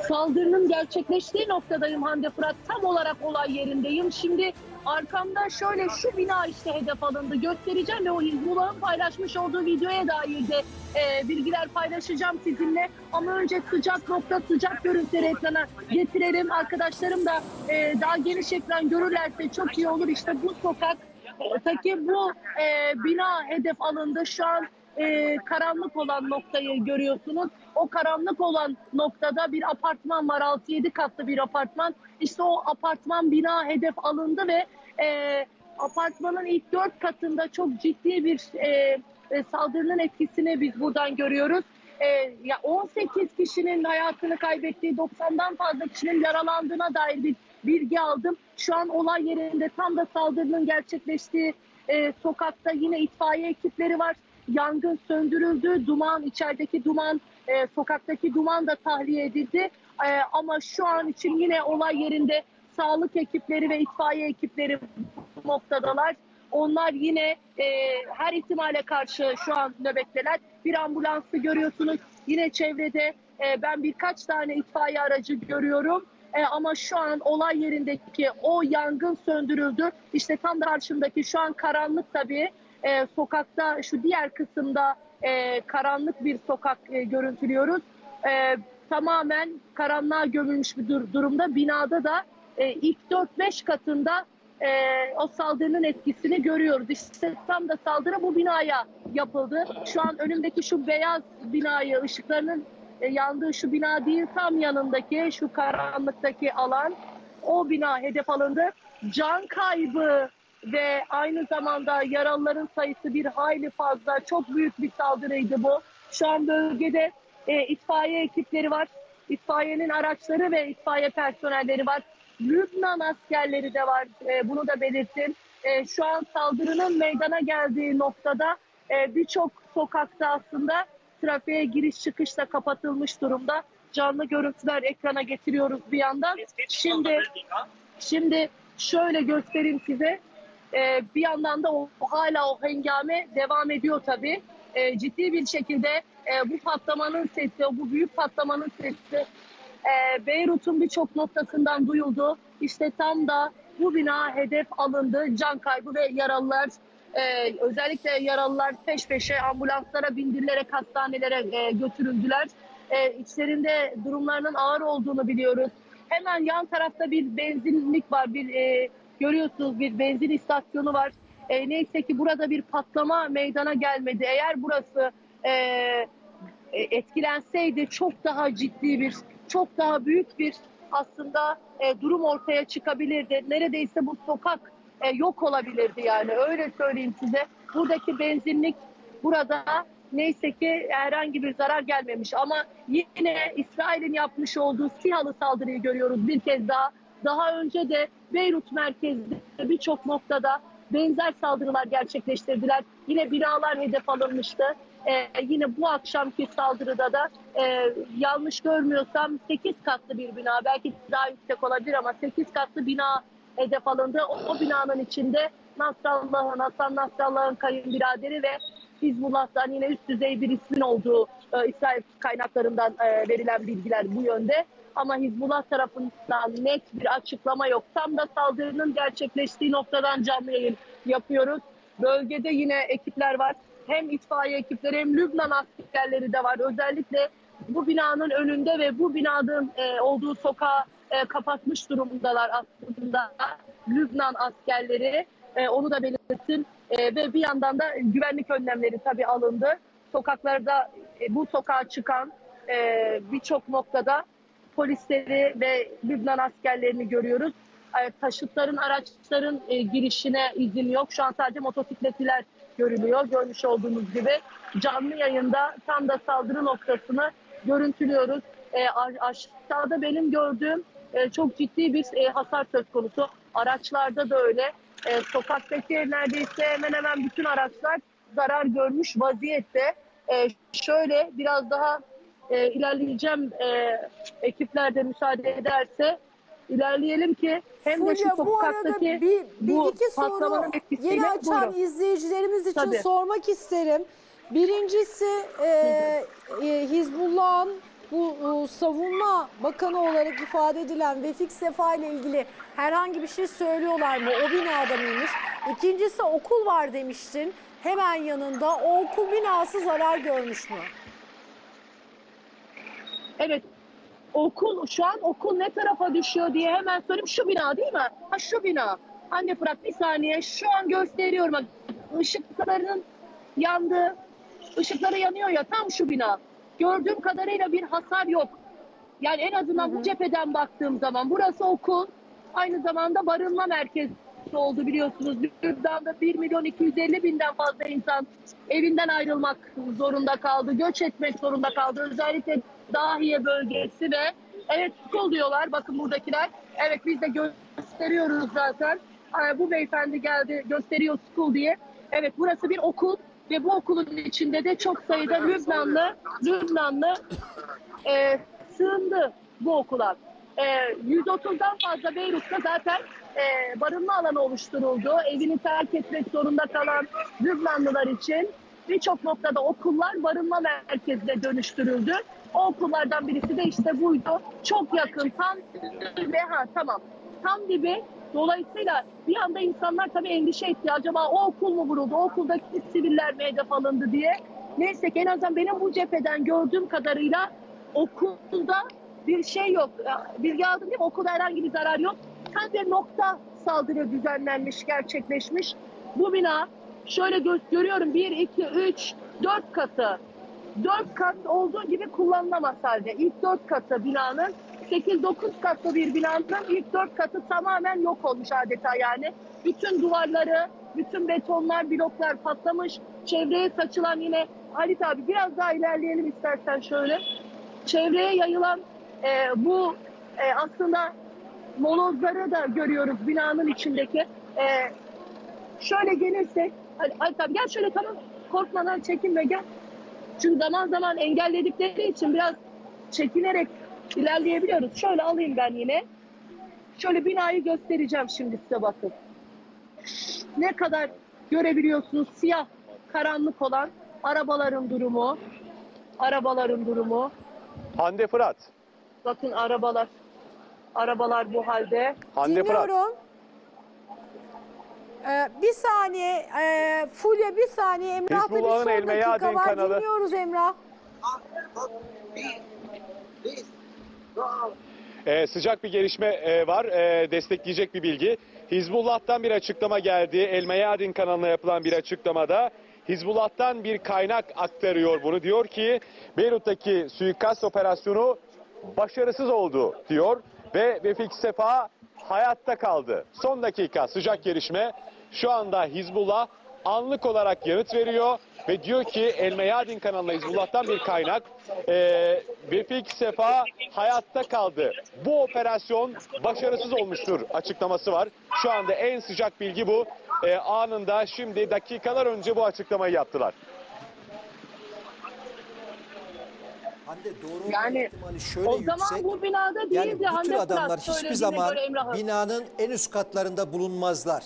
Saldırının gerçekleştiği noktadayım Hande Fırat. Tam olarak olay yerindeyim. Şimdi arkamda şöyle şu bina işte hedef alındı. Göstereceğim ve o Hizbullah'ın paylaşmış olduğu videoya dair de bilgiler paylaşacağım sizinle. Ama önce sıcak nokta, sıcak görüntüleri ekrana getirelim. Arkadaşlarım da daha geniş ekran görürlerse çok iyi olur. İşte bu sokaktaki bu bina hedef alındı. Şu an karanlık olan noktayı görüyorsunuz. O karanlık olan noktada bir apartman var. 6-7 katlı bir apartman. İşte o apartman bina hedef alındı ve apartmanın ilk 4 katında çok ciddi bir saldırının etkisini biz buradan görüyoruz. Ya 18 kişinin hayatını kaybettiği, 90'dan fazla kişinin yaralandığına dair bir bilgi aldım. Şu an olay yerinde tam da saldırının gerçekleştiği sokakta yine itfaiye ekipleri var. Yangın söndürüldü, içerideki duman, sokaktaki duman da tahliye edildi. Ama şu an için yine olay yerinde sağlık ekipleri ve itfaiye ekipleri bu noktadalar. Onlar yine her ihtimale karşı şu an nöbetteler. Bir ambulansı görüyorsunuz. Yine çevrede ben birkaç tane itfaiye aracı görüyorum. Ama şu an olay yerindeki o yangın söndürüldü. İşte tam da karşımdaki şu an karanlık tabii. Sokakta şu diğer kısımda karanlık bir sokak görüntülüyoruz. Tamamen karanlığa gömülmüş bir durumda. Binada da ilk 4-5 katında o saldırının etkisini görüyoruz. İşte tam da saldırı bu binaya yapıldı. Şu an önümdeki şu beyaz binayı, ışıklarının yandığı şu bina değil, tam yanındaki şu karanlıktaki alan, o bina hedef alındı. Can kaybı ve aynı zamanda yaralıların sayısı bir hayli fazla. Çok büyük bir saldırıydı bu. Şu an bölgede itfaiye ekipleri var. İtfaiyenin araçları ve itfaiye personelleri var. Lübnan askerleri de var. Bunu da belirttim. Şu an saldırının meydana geldiği noktada birçok sokakta aslında trafiğe giriş çıkış da kapatılmış durumda. Canlı görüntüler ekrana getiriyoruz bir yandan. Şimdi şöyle göstereyim size. Bir yandan da hala o hengame devam ediyor tabii. Ciddi bir şekilde bu patlamanın sesi, bu büyük patlamanın sesi Beyrut'un birçok noktasından duyuldu. İşte tam da bu bina hedef alındı. Can kaybı ve yaralılar, özellikle yaralılar peş peşe ambulanslara bindirilerek hastanelere götürüldüler. İçlerinde durumlarının ağır olduğunu biliyoruz. Hemen yan tarafta bir benzinlik var. Görüyorsunuz bir benzin istasyonu var. Neyse ki burada bir patlama meydana gelmedi. Eğer burası etkilenseydi çok daha ciddi bir, çok daha büyük bir aslında durum ortaya çıkabilirdi. Neredeyse bu sokak yok olabilirdi yani, öyle söyleyeyim size. Buradaki benzinlik, burada neyse ki herhangi bir zarar gelmemiş ama yine İsrail'in yapmış olduğu SİHA'lı saldırıyı görüyoruz bir kez daha. Daha önce de Beyrut merkezde birçok noktada benzer saldırılar gerçekleştirdiler. Yine binalar hedef alınmıştı. Yine bu akşamki saldırıda da yanlış görmüyorsam 8 katlı bir bina, belki daha yüksek olabilir ama 8 katlı bina hedef alındı. O binanın içinde Hasan Nasrallah'ın kayınbiraderi ve Hizbullah'tan yine üst düzey bir ismin olduğu İsrail kaynaklarından verilen bilgiler bu yönde. Ama Hizbullah tarafından net bir açıklama yok. Tam da saldırının gerçekleştiği noktadan canlı yayın yapıyoruz. Bölgede yine ekipler var. Hem itfaiye ekipleri hem Lübnan askerleri de var. Özellikle bu binanın önünde ve bu binanın olduğu sokağı kapatmış durumdalar aslında Lübnan askerleri. Onu da belirttim. Ve bir yandan da güvenlik önlemleri tabii alındı. Sokaklarda bu sokağa çıkan birçok noktada polisleri ve Lübnan askerlerini görüyoruz. Taşıtların, araçların girişine izin yok. Şu an sadece motosikletliler görülüyor. Görmüş olduğunuz gibi canlı yayında tam da saldırı noktasını görüntülüyoruz. Aşağıda benim gördüğüm çok ciddi bir hasar söz konusu. Araçlarda da öyle. Sokaktaki neredeyse hemen hemen bütün araçlar zarar görmüş vaziyette. Şöyle biraz daha ilerleyeceğim, ekipler de müsaade ederse ilerleyelim ki hem de şu sokaktaki bir iki soru yeni açan izleyicilerimiz için sormak isterim. Birincisi Hizbullah'ın bu savunma bakanı olarak ifade edilen Vefik Sefa ile ilgili herhangi bir şey söylüyorlar mı? O binada mıymış? İkincisi okul var demiştin. Hemen yanında o okul binası zarar görmüş mü? Evet. Şu an okul ne tarafa düşüyor diye hemen söyleyeyim. Şu bina değil mi? Ha şu bina. Anne Fırat bir saniye. Şu an gösteriyorum. Bak, ışıklarının yandığı, ışıkları yanıyor ya tam şu bina. Gördüğüm kadarıyla bir hasar yok. Yani en azından bu cepheden baktığım zaman burası okul. Aynı zamanda barınma merkezi oldu biliyorsunuz. Lübnan'da 1.250.000'den fazla insan evinden ayrılmak zorunda kaldı. Göç etmek zorunda kaldı. Özellikle Dahiye bölgesi ve evet okul diyorlar. Bakın buradakiler. Evet biz de gösteriyoruz zaten. Bu beyefendi geldi gösteriyor school diye. Evet burası bir okul ve bu okulun içinde de çok sayıda Lübnanlı sığındı bu okula. 130'dan fazla Beyrut'ta zaten barınma alanı oluşturuldu. Evini terk etmek zorunda kalan Lübnanlılar için birçok noktada okullar barınma merkezine dönüştürüldü. O okullardan birisi de işte buydu. Çok yakın tam ve tam dibi. Dolayısıyla bir anda insanlar tabii endişe etti. Acaba o okul mu vuruldu? O okuldaki siviller mi hedef alındı diye. Neyse ki en azından benim bu cepheden gördüğüm kadarıyla okulda bir şey yok. Bilgi aldım değil mi? Okulda herhangi bir zarar yok. Sadece nokta saldırı düzenlenmiş, gerçekleşmiş. Bu bina şöyle görüyorum 1, 2, 3, 4 katı. 4 kat olduğu gibi kullanılamaz halde. İlk 4 katı binanın 8-9 katlı bir binanın ilk 4 katı tamamen yok olmuş adeta yani. Bütün duvarları, bütün betonlar, bloklar patlamış. Çevreye saçılan yine Halit abi biraz daha ilerleyelim istersen şöyle. Çevreye yayılan aslında molozları da görüyoruz binanın içindeki. Şöyle gelirsek, Halit abi gel şöyle tamam korkmadan çekinme gel. Çünkü zaman zaman engelledikleri için biraz çekinerek ilerleyebiliyoruz. Şöyle alayım ben yine. Şöyle binayı göstereceğim şimdi size bakın. Ne kadar görebiliyorsunuz siyah, karanlık olan arabaların durumu. Hande Fırat. Bakın arabalar bu halde. Hande Fırat. Dinliyorum. Bir saniye Fulya bir saniye Emrah'ta bir Hizbullah'ın son El dakika Meyadin var. kanalı. Dinliyoruz Emrah. Sıcak bir gelişme var. Destekleyecek bir bilgi. Hizbullah'tan bir açıklama geldi. El Meyadin kanalına yapılan bir açıklamada Hizbullah'tan bir kaynak aktarıyor bunu. Diyor ki Beyrut'taki suikast operasyonu başarısız oldu diyor. Ve Vefik Sefa hayatta kaldı. Son dakika sıcak gelişme. Şu anda Hizbullah anlık olarak yanıt veriyor ve diyor ki El Meyadin kanalına Hizbullah'tan bir kaynak Vefik Sefa hayatta kaldı. Bu operasyon başarısız olmuştur açıklaması var. Şu anda en sıcak bilgi bu. Anında şimdi dakikalar önce bu açıklamayı yaptılar. Hande doğru Yani ihtimali şöyle o zaman yüksek. bu binada Yani değildi. bu tür Hande adamlar Fırat hiçbir söylediğine zaman göre Emrah'ın. binanın en üst katlarında bulunmazlar.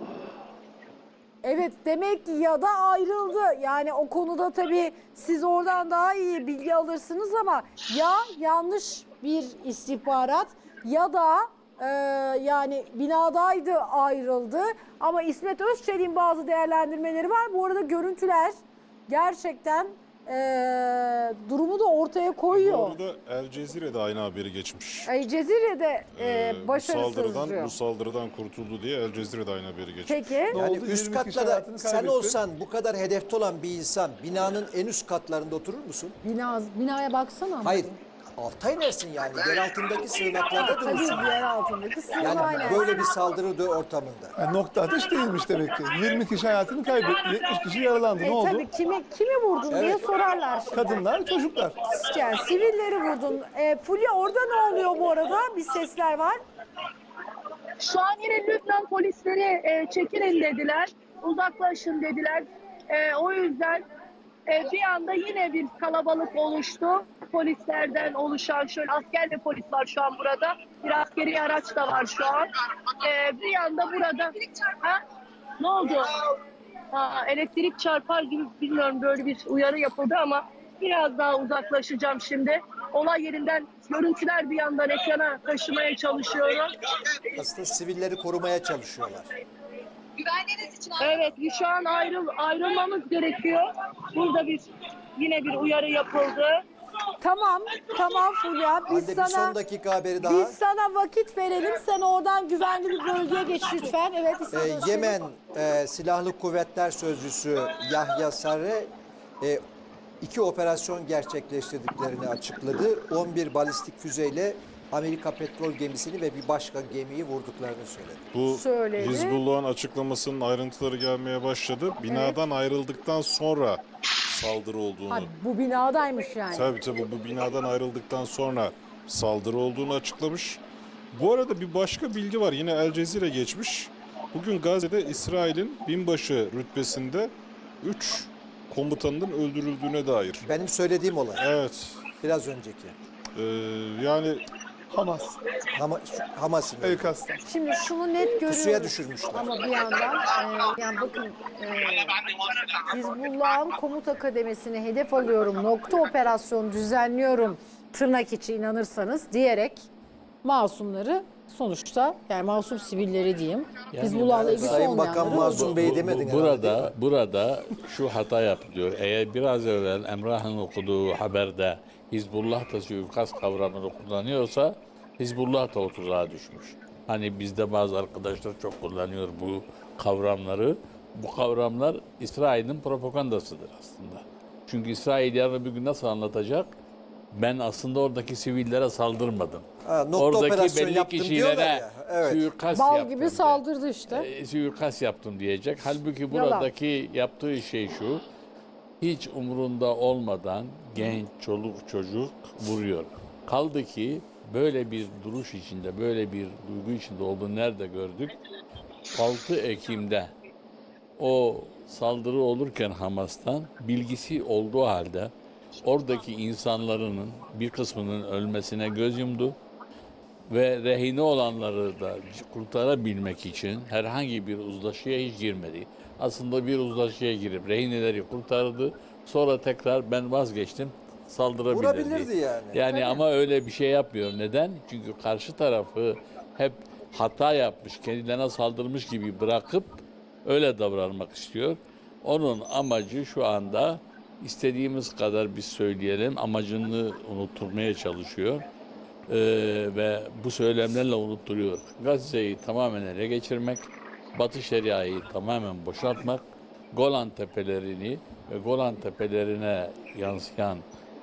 Evet demek ki ya da ayrıldı. Yani o konuda tabii siz oradan daha iyi bilgi alırsınız ama ya yanlış bir istihbarat ya da yani binadaydı ayrıldı. Ama İsmet Özçelik'in bazı değerlendirmeleri var. Bu arada görüntüler gerçekten durumu da ortaya koyuyor. Bu arada El Cezire'de aynı haberi geçmiş. El Cezire'de başarısız diyor. Bu saldırıdan kurtuldu diye El Cezire'de aynı haberi geçmiş. Peki. Yani oldu? üst 20 kişi katlarda hayatını sen kaybetti. olsan bu kadar hedefte olan bir insan binanın en üst katlarında oturur musun? Binaya baksana. ama. Hayır. Alta inersin yani. Yer altındaki sığınaklarda Tabii durursun. yer altındaki sığınağa Yani inersin. böyle bir saldırı ortamında. Yani nokta atış değilmiş demek ki. 20 kişi hayatını kaybetti, 70 kişi yaralandı. Ne oldu? Tabii kimi vurdun diye Evet. sorarlar şimdi. Kadınlar, çocuklar. Yani sivilleri vurdun. Fulya orada ne oluyor bu arada? Bir sesler var. Şu an yine Lübnan polisleri çekilin dediler, uzaklaşın dediler. O yüzden bir anda yine bir kalabalık oluştu. Polislerden oluşan şöyle asker ve polis var şu an burada. Bir askeri araç da var şu an. Bir anda burada... Ha? Ne oldu? Elektrik çarpar gibi bilmiyorum böyle bir uyarı yapıldı ama biraz daha uzaklaşacağım şimdi. olay yerinden görüntüler bir yandan ekrana taşımaya çalışıyorum. Aslında sivilleri korumaya çalışıyorlar. Güvenliğiniz için Evet, şu an ayrılmamız gerekiyor. Burada yine bir uyarı yapıldı. Tamam Fulya. Biz Hande bir son sana dakika haberi daha. biz sana vakit verelim. Sen oradan güvenli bir bölgeye geç lütfen. Evet. Yemen Silahlı Kuvvetler Sözcüsü Yahya Sarre 2 operasyon gerçekleştirdiklerini açıkladı. 11 balistik füzeyle Amerika petrol gemisini ve bir başka gemiyi vurduklarını söyledi. Bu Söyledi. Hizbullah'ın açıklamasının ayrıntıları gelmeye başladı. Binadan ayrıldıktan sonra saldırı olduğunu. Ha, bu binadaymış yani. Tabii bu binadan ayrıldıktan sonra saldırı olduğunu açıklamış. Bu arada bir başka bilgi var. Yine El Cezire geçmiş. Bugün Gazze'de İsrail'in binbaşı rütbesinde 3 komutanının öldürüldüğüne dair. Benim söylediğim olay. Evet. Biraz önceki. Yani Hamas. Hamas'ın. Eykas'tan. Şimdi şunu net görüyoruz. Pusuya düşürmüşler. Ama bir yandan yani bakın Hizbullah'ın komuta kademesini hedef alıyorum, nokta operasyonu düzenliyorum tırnak içi inanırsanız diyerek masumları sonuçta yani masum sivilleri diyeyim. Hizbullah'la ilgisi Sayın Bakan olmayanları Masum Bey demedin herhalde. Burada şu hata yapılıyor. Eğer biraz evvel Emrah'ın okuduğu haberde Hizbullah da suikast kavramını kullanıyorsa Hizbullah da o tuzağa düşmüş. Hani bizde bazı arkadaşlar çok kullanıyor bu kavramları. Bu kavramlar İsrail'in propagandasıdır aslında. Çünkü İsrail yarın bir gün nasıl anlatacak? Ben aslında oradaki sivillere saldırmadım. Nokta Oradaki operasyon belli yaptım diyorlar kişilere ya. Evet. suikast bal yaptım gibi de. saldırdı işte. Suikast yaptım diyecek. Halbuki buradaki yaptığı şey şu. Hiç umurunda olmadan genç, çoluk, çocuk vuruyor. Kaldı ki böyle bir duruş içinde, böyle bir duygu içinde olduğunu nerede gördük? 6 Ekim'de o saldırı olurken Hamas'tan bilgisi olduğu halde oradaki insanların bir kısmının ölmesine göz yumdu ve rehine olanları da kurtarabilmek için herhangi bir uzlaşıya hiç girmedi. Aslında bir uzlaşıya girip rehineleri kurtardı. Sonra tekrar ben vazgeçtim, saldırabilirdi. Vurabilirdi yani. Yani ama öyle bir şey yapmıyor. Neden? Çünkü karşı tarafı hep hata yapmış, kendilerine saldırmış gibi bırakıp öyle davranmak istiyor. Onun amacı şu anda istediğimiz kadar biz söyleyelim amacını unutturmaya çalışıyor. Ve bu söylemlerle unutturuyor. Gazze'yi tamamen ele geçirmek, Batı Şeria'yı tamamen boşaltmak, Golan Tepelerini ve Golan Tepelerine yansıyan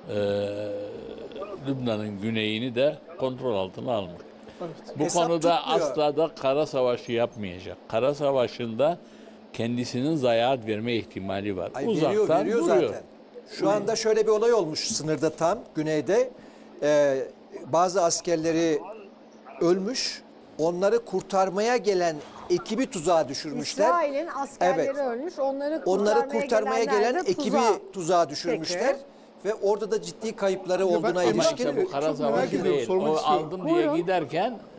Lübnan'ın güneyini de kontrol altına almak. Bu Hesap konuda tutmuyor. asla da kara savaşı yapmayacak. Kara savaşında kendisinin zayiat verme ihtimali var. Ay, Uzaktan veriyor vuruyor. zaten. Şu anda şöyle bir olay olmuş sınırda tam güneyde. Bazı askerleri ölmüş. Onları kurtarmaya gelen ekibi tuzağa düşürmüşler. İsrail'in askerleri Evet. ölmüş. Onları Kurtarmaya gelenler gelen de ekibi tuzağa düşürmüşler. Ve orada da ciddi kayıpları olduğuna ben- ilişkin. İşte bu kara Çok merak savaşı ediyorum, değil. sormak O istiyorum. aldım diye Buyurun. giderken